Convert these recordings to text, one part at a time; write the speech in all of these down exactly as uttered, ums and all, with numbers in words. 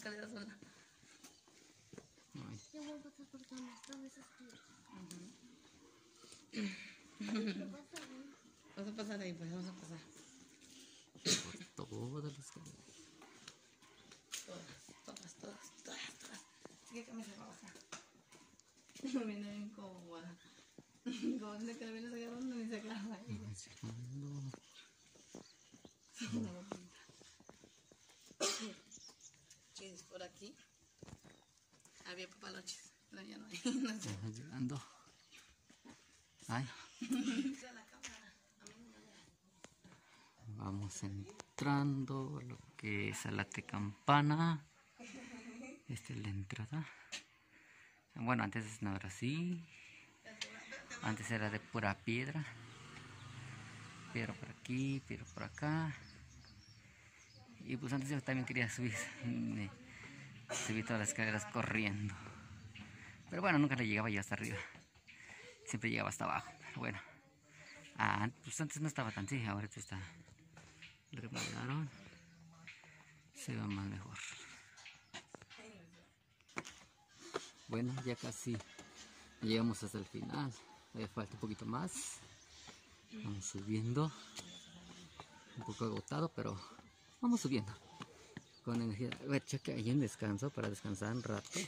escaleras son... Ay. Yo voy a pasar por donde están esas escaleras. Vamos a pasar ahí, pues vamos a pasar. Por todas las escaleras. Todas, todas, todas, todas, todas. Así que camisa para bajar. Me viene bien cómoda. Como tiene que me viene agarrando ni se agarra ahí. Chis, por aquí había papaloches, pero ya no hay. No sé. Estamos llegando. Ay. Vamos entrando a lo que es a la Tecampana. Esta es la entrada. Bueno, antes no era así. Antes era de pura piedra. Piedra por aquí, piedra por acá. Y pues antes yo también quería subir. Subí todas las escaleras corriendo. Pero bueno, nunca le llegaba yo hasta arriba. Siempre llegaba hasta abajo. Pero bueno. Ah, pues antes no estaba tan así. Ahorita está. Lo remodelaron. Se ve más mejor. Bueno, ya casi llegamos hasta el final. Todavía falta un poquito más. Vamos subiendo. Un poco agotado, pero vamos subiendo. Con energía. A ver, checa ahí en descanso para descansar un rato.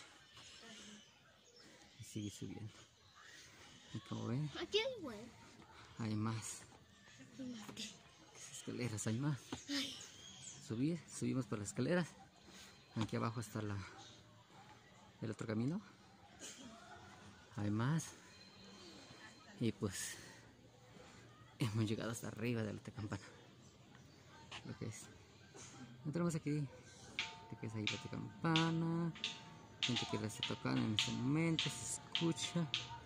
Y sigue subiendo. Y como ven, Aquí hay igual. hay más. Escaleras, hay más. Subir, subimos por las escaleras. Aquí abajo está la el otro camino. Hay más. Y pues hemos llegado hasta arriba de la Tecampana. Lo que es. Entramos aquí. Que es ahí la Tecampana. Gente que la está tocando en este momento. Se escucha.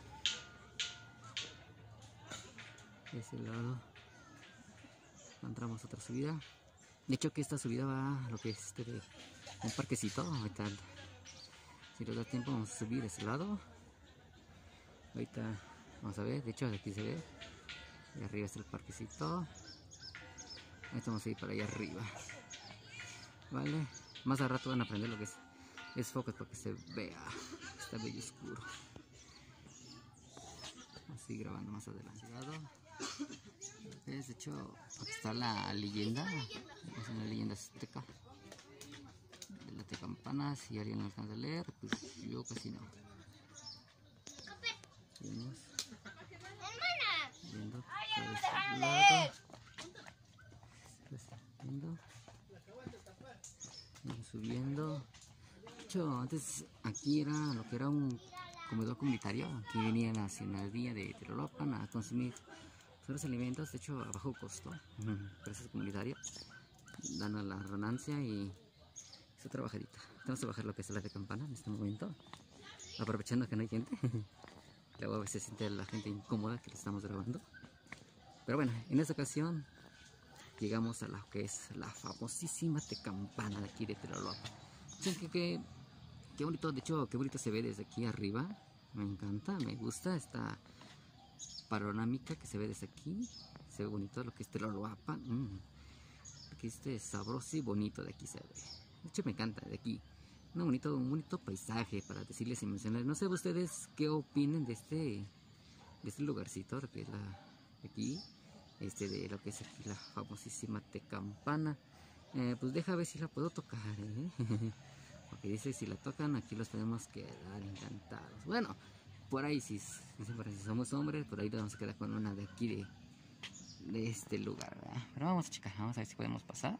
De ese lado encontramos otra subida. De hecho que esta subida va a lo que es este de un parquecito. Ahorita, si nos da tiempo, vamos a subir de ese lado. Ahorita vamos a ver, de hecho de aquí se ve. Y arriba está el parquecito. Ahorita vamos a ir para allá arriba. Vale, más al rato van a aprender lo que es, es focos para que se vea. Está bello oscuro. Así grabando más adelante. De hecho, aquí está la leyenda. Es una leyenda azteca de la Tecampana. Si alguien no alcanza a leer, pues yo casi no. Seguimos viendo por este lado. Viendo. Vamos subiendo. De hecho, antes aquí era lo que era un comedor comunitario. Aquí venía la ciudadanía de Telolopan a consumir los alimentos, de hecho a bajo costo, empresas comunitarias, dan a la ganancia y esta trabajadita. Vamos a bajar lo que es la Tecampana en este momento, aprovechando que no hay gente. Luego a veces se siente la gente incómoda que le estamos grabando. Pero bueno, en esta ocasión llegamos a lo que es la famosísima Tecampana de aquí de Telolopan. Qué, qué, qué bonito, de hecho, qué bonito se ve desde aquí arriba. Me encanta, me gusta esta panorámica que se ve desde aquí. Se ve bonito lo que es Telolopan. Mm. Aquí este sabroso y bonito de aquí se ve. De hecho me encanta de aquí. Un bonito, un bonito paisaje para decirles y mencionarles. No sé ustedes qué opinen de este, de este lugarcito que es la de aquí. Este de lo que es aquí la famosísima Tecampana. Eh, pues deja ver si la puedo tocar, ¿eh? Porque dice si la tocan aquí los podemos quedar encantados. Bueno, por ahí si, si, si somos hombres, por ahí nos vamos a quedar con una de aquí de, de este lugar, ¿verdad? Pero vamos a checar, vamos a ver si podemos pasar.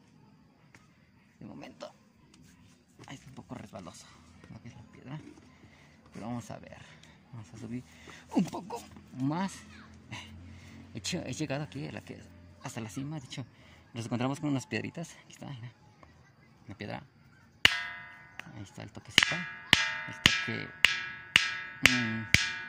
De momento, ahí está un poco resbaloso lo que es la piedra. Pero vamos a ver, vamos a subir un poco más. De hecho, he llegado aquí a la que, hasta la cima. De hecho, nos encontramos con unas piedritas. Aquí está, mira, una piedra. Ahí está el toquecito. El toque mmm,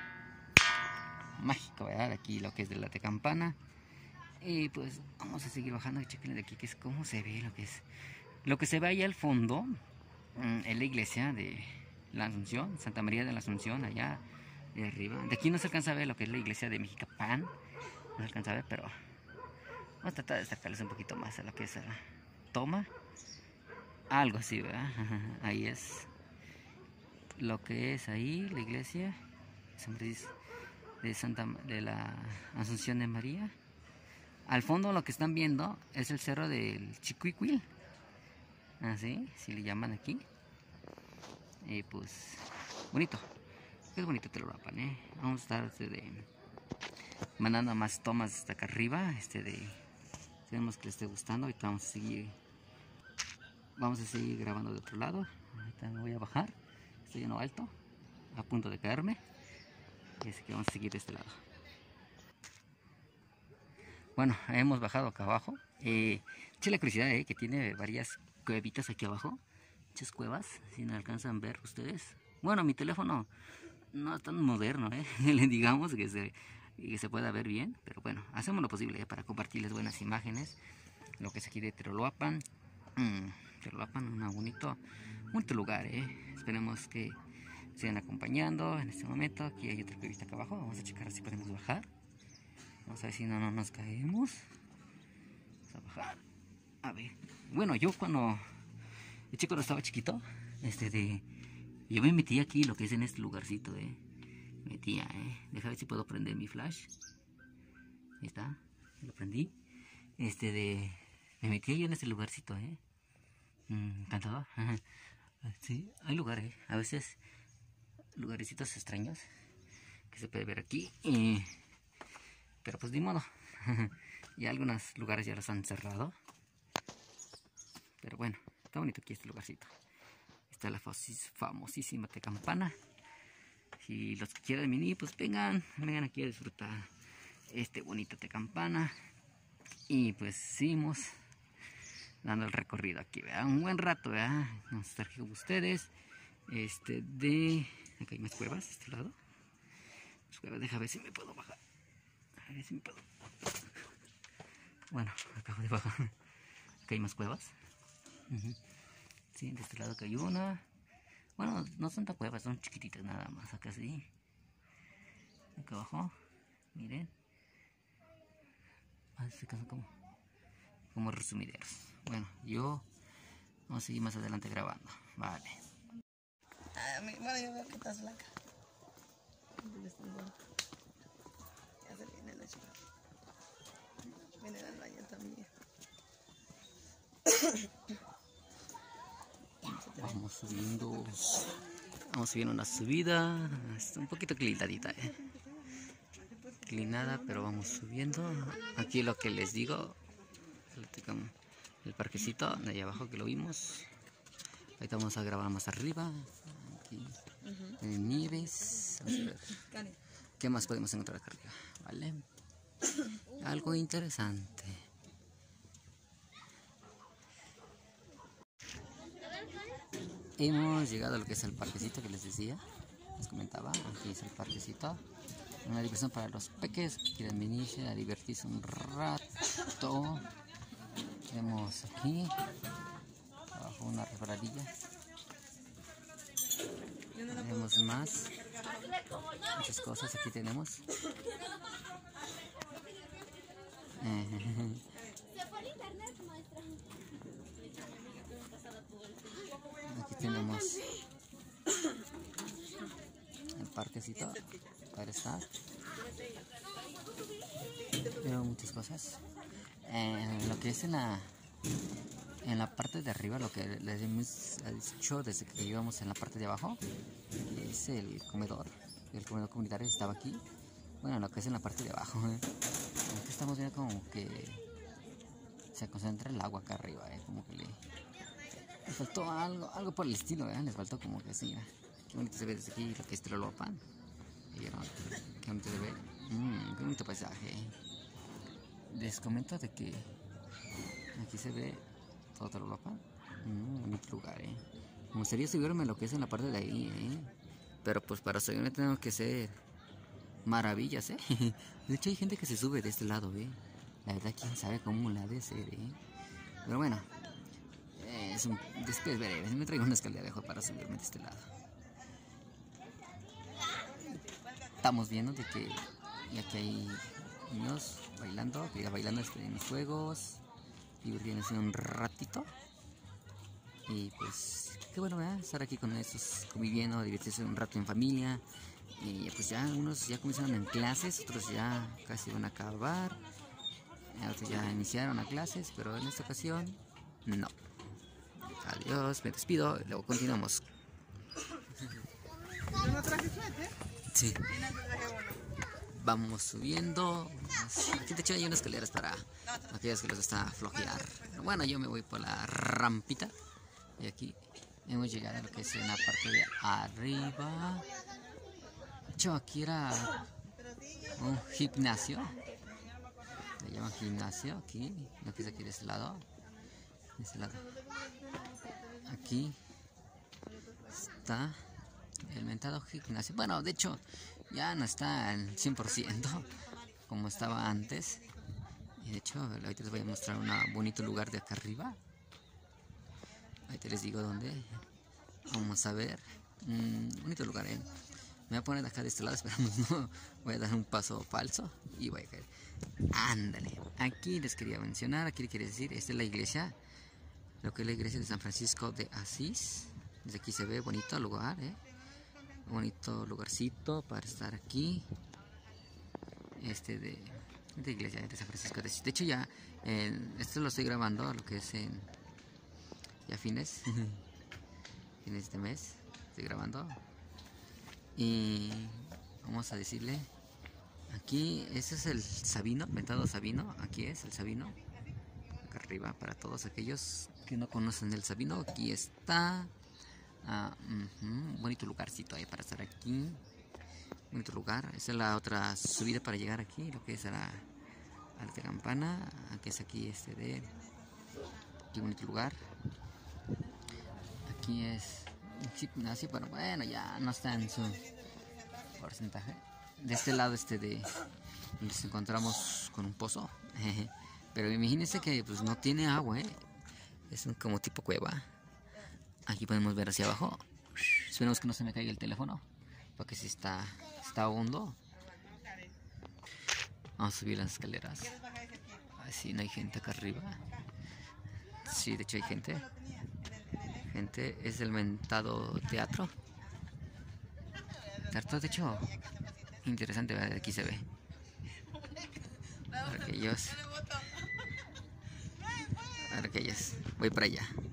mágico, ¿verdad? Aquí lo que es de la Tecampana. Y pues vamos a seguir bajando y chequen de aquí que es cómo se ve lo que es. Lo que se ve ahí al fondo mmm, es la iglesia de la Asunción, Santa María de la Asunción, allá de arriba. De aquí no se alcanza a ver lo que es la iglesia de Mexicapán. No se alcanza a ver, pero vamos a tratar de sacarles un poquito más a lo que es la toma. Algo así, ¿verdad? Ahí es lo que es ahí la iglesia de Santa de la Asunción de María. Al fondo lo que están viendo es el cerro del Chiquihuil, así, si le llaman aquí. Y pues, bonito, es bonito Telolapan, ¿eh? Vamos a estar este, de, mandando más tomas hasta acá arriba, este de, esperemos que les esté gustando. Ahorita vamos a seguir, vamos a seguir grabando de otro lado. Ahorita me voy a bajar, estoy en lo alto, a punto de caerme, y así que vamos a seguir de este lado. Bueno, hemos bajado acá abajo. Eh, eché la curiosidad, eh, que tiene varias cuevitas aquí abajo. Muchas cuevas, si no alcanzan a ver ustedes. Bueno, mi teléfono no es tan moderno, eh, le digamos que se, que se pueda ver bien. Pero bueno, hacemos lo posible eh, para compartirles buenas imágenes. Lo que es aquí de Telolapan. Mm, Telolapan, un bonito, bonito lugar. Eh. Esperemos que sigan acompañando en este momento. Aquí hay otra cuevita acá abajo. Vamos a checar si podemos bajar. Vamos a ver si no, no nos caemos. Vamos a bajar. A ver. Bueno, yo cuando... De hecho, cuando estaba chiquito, este de... Yo me metí aquí, lo que es en este lugarcito, eh. Me metía, eh. Deja ver si puedo prender mi flash. Ahí está. Lo prendí. Este de... Me metí yo en este lugarcito, eh. Mm, encantador. Sí, hay lugares, eh. A veces... Lugarecitos extraños. Que se puede ver aquí. Y... Pero pues ni modo. Ya algunos lugares ya los han cerrado. Pero bueno, está bonito aquí este lugarcito. Está la famosísima Tecampana. Si los que quieran venir, pues vengan. Vengan aquí a disfrutar este bonito Tecampana. Y pues seguimos dando el recorrido aquí, ¿verdad? Un buen rato, ¿verdad? Vamos a estar aquí con ustedes. Este de... Acá hay más cuevas de este lado. Las cuevas, deja ver si me puedo bajar. A ver si me puedo. Bueno, acabo de bajar. Acá hay más cuevas. Uh-huh. Sí, de este lado acá hay una. Bueno, no son tan cuevas, son chiquititas nada más. Acá sí. Acá abajo, miren. Así que son como, como resumideros. Bueno, yo vamos a seguir más adelante grabando. Vale. Ah, bueno, yo veo que estás blanca. Ya se viene la chica. Viene al baño también. Vamos subiendo. Vamos subiendo una subida. Está un poquito inclinadita, eh. Inclinada, pero vamos subiendo. Aquí lo que les digo. El parquecito de ahí abajo que lo vimos. Ahorita vamos a grabar más arriba. Aquí. En Nieves. Vamos a ver. ¿Qué más podemos encontrar acá arriba? ¿Vale? Algo interesante. Hemos llegado a lo que es el parquecito que les decía. Les comentaba. Aquí es el parquecito. Una diversión para los peques que quieren venir a divertirse un rato. Tenemos aquí abajo una resbaladilla. Tenemos más. Muchas cosas aquí tenemos. Aquí tenemos el parquecito para estar. Veo muchas cosas. Eh, lo que es en la en la parte de arriba, lo que les hemos dicho desde que íbamos en la parte de abajo, es el comedor. El comedor comunitario estaba aquí. Bueno, lo que es en la parte de abajo, ¿eh? Aquí estamos viendo como que se concentra el agua acá arriba, ¿eh? Como que le, le faltó algo, algo por el estilo, ¿eh? Les faltó como que así, ¿eh? Qué bonito se ve desde aquí, lo que es Telolapan. ¿Vieron? Qué bonito se ve. Mmm, qué bonito paisaje, ¿eh? Les comento de que aquí se ve todo Telolapan. Mmm, bonito lugar, ¿eh? Me gustaría subirme lo que es en la parte de ahí, ¿eh? Pero pues para subirme tengo que ser maravillas, ¿eh? De hecho hay gente que se sube de este lado, ¿eh? La verdad, quién sabe cómo la ha de ser, ¿eh? Pero bueno, eh, es un... después veré, me traigo una escalera mejor para subirme de este lado. Estamos viendo de que y aquí hay niños bailando, que ya bailando en los juegos, divirtiéndose un ratito. Y pues, qué bueno, ¿verdad? Estar aquí con estos conviviendo, divertirse un rato en familia. Y pues ya unos ya comenzaron en clases, otros ya casi van a acabar. Otros ya iniciaron a clases, pero en esta ocasión, no. Adiós, me despido, luego continuamos. Yo no traje suéter. Sí. Y no te traje uno. Vamos subiendo. Aquí de hecho hay unas escaleras para aquellos que les gusta flojear. Bueno, yo me voy por la rampita. Y aquí hemos llegado a lo que es en la parte de arriba. De hecho, aquí era un gimnasio. Le llaman gimnasio aquí. Lo que es aquí de este lado. De este lado. Aquí está el mentado gimnasio. Bueno, de hecho, ya no está al cien por ciento como estaba antes. Y de hecho, ahorita les voy a mostrar un bonito lugar de acá arriba. Ahorita les digo dónde. Vamos a ver. Un bonito lugar, ¿eh? Me voy a poner de acá de este lado, esperamos, no. Voy a dar un paso falso y voy a caer. Ándale. Aquí les quería mencionar, aquí les quería decir, esta es la iglesia. Lo que es la iglesia de San Francisco de Asís. Desde aquí se ve bonito el lugar, ¿eh? Bonito lugarcito para estar aquí. Este de, de iglesia de San Francisco de Asís. De hecho ya, eh, esto lo estoy grabando, lo que es en ya fines, fines de mes, estoy grabando. Y vamos a decirle, aquí, ese es el Sabino, mentado Sabino, aquí es el Sabino. Acá arriba para todos aquellos que no conocen el Sabino, aquí está. Ah, uh-huh, bonito lugarcito ahí para estar aquí. Bonito lugar. Esa es la otra subida para llegar aquí, lo que es a la Alta Campana. Aquí es aquí este de. Aquí bonito lugar. Aquí es un gimnasio, pero bueno, ya no está en su porcentaje. De este lado este de nos encontramos con un pozo. Pero imagínense que pues no tiene agua, ¿eh? Es un, como tipo cueva. Aquí podemos ver hacia abajo. Esperemos que no se me caiga el teléfono, porque si está, está hondo. Vamos a subir las escaleras. Así no hay gente acá arriba. Sí, de hecho hay gente. Gente, es el mentado teatro. Teatro, de hecho, interesante, ¿verdad? Aquí se ve. Para aquellos. Para aquellos. Voy para allá.